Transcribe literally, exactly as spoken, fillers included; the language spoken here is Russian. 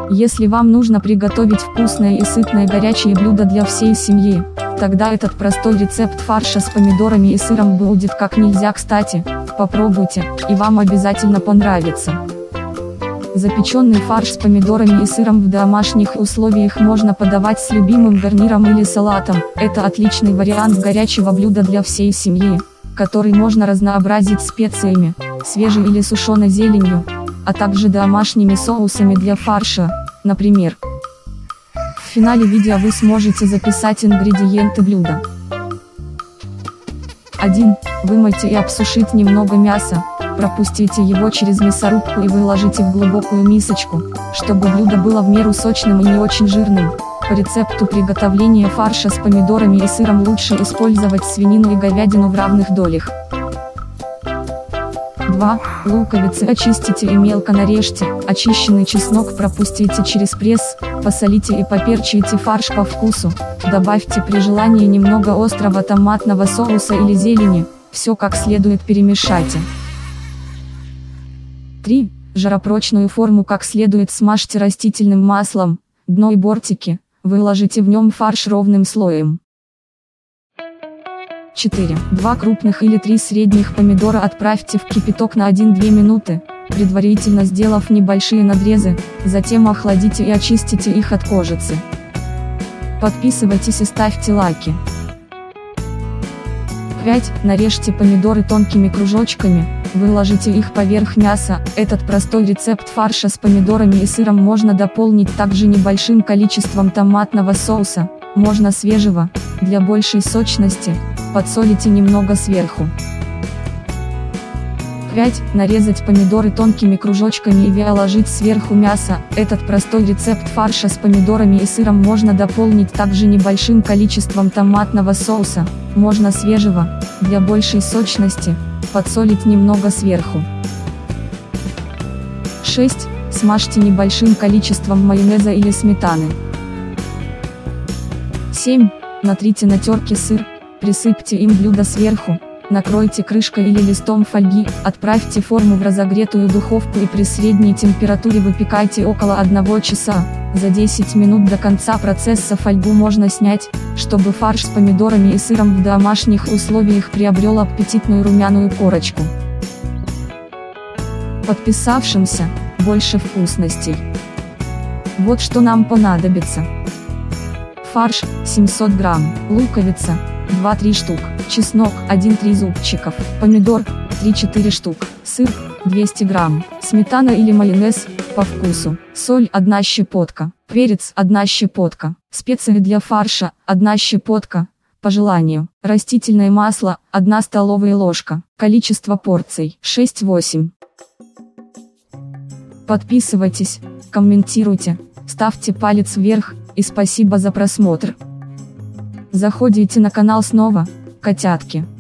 Если вам нужно приготовить вкусное и сытное горячее блюдо для всей семьи, тогда этот простой рецепт фарша с помидорами и сыром будет как нельзя кстати. Попробуйте, и вам обязательно понравится. Запеченный фарш с помидорами и сыром в домашних условиях можно подавать с любимым гарниром или салатом. Это отличный вариант горячего блюда для всей семьи, который можно разнообразить специями, свежей или сушеной зеленью, а также домашними соусами для фарша, например. В финале видео вы сможете записать ингредиенты блюда. один. Вымойте и обсушить немного мяса, пропустите его через мясорубку и выложите в глубокую мисочку, чтобы блюдо было в меру сочным и не очень жирным. По рецепту приготовления фарша с помидорами и сыром лучше использовать свинину и говядину в равных долях. два. Луковицы очистите и мелко нарежьте, очищенный чеснок пропустите через пресс, посолите и поперчите фарш по вкусу, добавьте при желании немного острого томатного соуса или зелени, все как следует перемешайте. три. Жаропрочную форму как следует смажьте растительным маслом, дно и бортики, выложите в нем фарш ровным слоем. четыре. Два крупных или три средних помидора отправьте в кипяток на один-две минуты, предварительно сделав небольшие надрезы, затем охладите и очистите их от кожицы. Подписывайтесь и ставьте лайки. пять. Нарежьте помидоры тонкими кружочками, выложите их поверх мяса. Этот простой рецепт фарша с помидорами и сыром можно дополнить также небольшим количеством томатного соуса, можно свежего, для большей сочности, подсолите немного сверху. пять. Нарезать помидоры тонкими кружочками и выложить сверху мясо. Этот простой рецепт фарша с помидорами и сыром можно дополнить также небольшим количеством томатного соуса, можно свежего, для большей сочности, подсолить немного сверху. шесть. Смажьте небольшим количеством майонеза или сметаны. семь. Натрите на терке сыр, присыпьте им блюдо сверху, накройте крышкой или листом фольги, отправьте форму в разогретую духовку и при средней температуре выпекайте около одного часа. За десять минут до конца процесса фольгу можно снять, чтобы фарш с помидорами и сыром в домашних условиях приобрел аппетитную румяную корочку. Подписавшимся больше вкусностей. Вот что нам понадобится. Фарш семьсот грамм, луковица два-три штук, чеснок один-три зубчиков, помидор три-четыре штук, сыр двести грамм, сметана или майонез по вкусу, соль одна щепотка, перец одна щепотка, специи для фарша одна щепотка, по желанию, растительное масло одна столовая ложка, количество порций шесть-восемь. Подписывайтесь, комментируйте, ставьте палец вверх, и спасибо за просмотр. Заходите на канал снова, котятки.